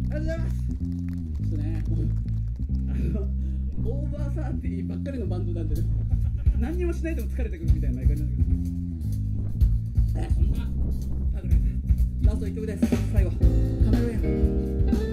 ありがとうございます。ちょっとね、オーバーサーティーばっかりのバンドなんで、何にもしないでも疲れてくるみたいな毎回なんだけど、そんなラスト1曲です。最後カメレオン。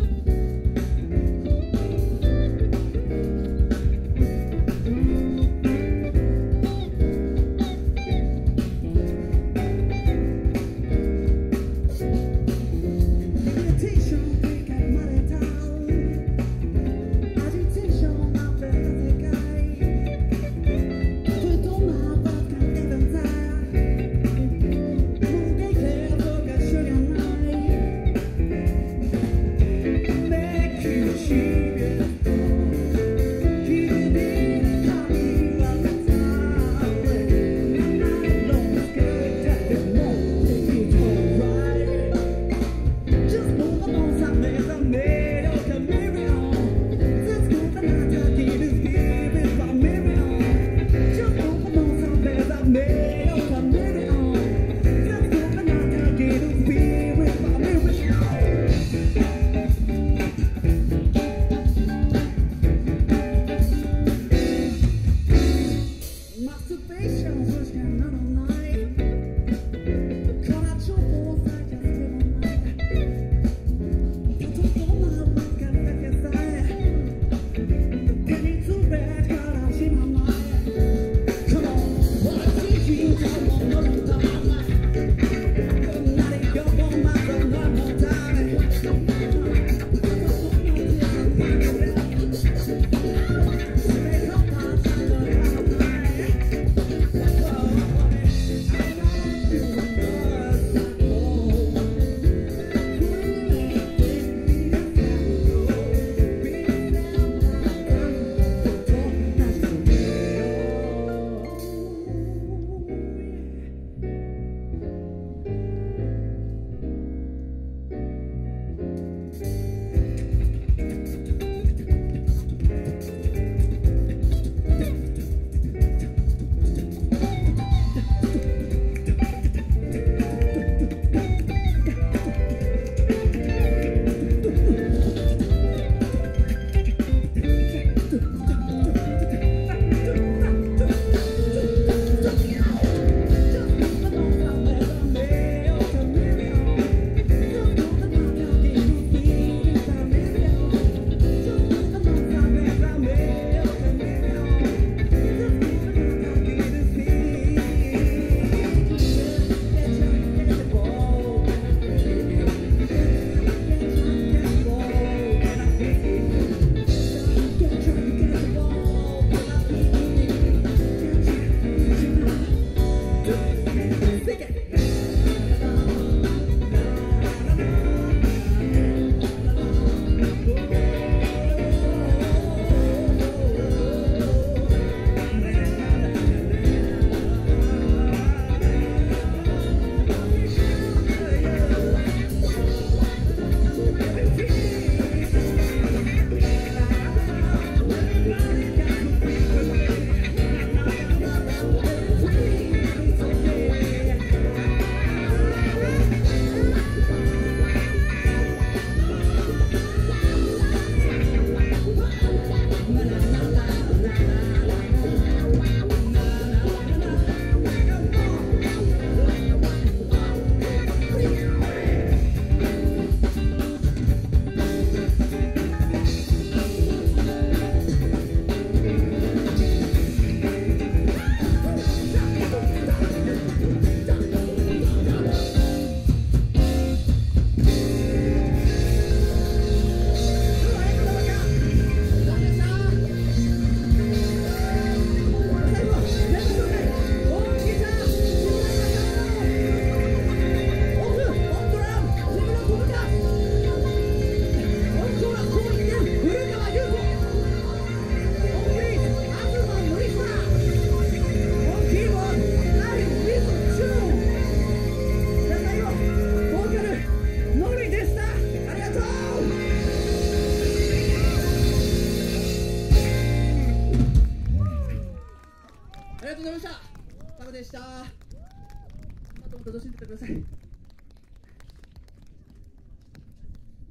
でした。あとも楽しんでてください。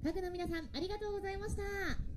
パグの皆さんありがとうございました。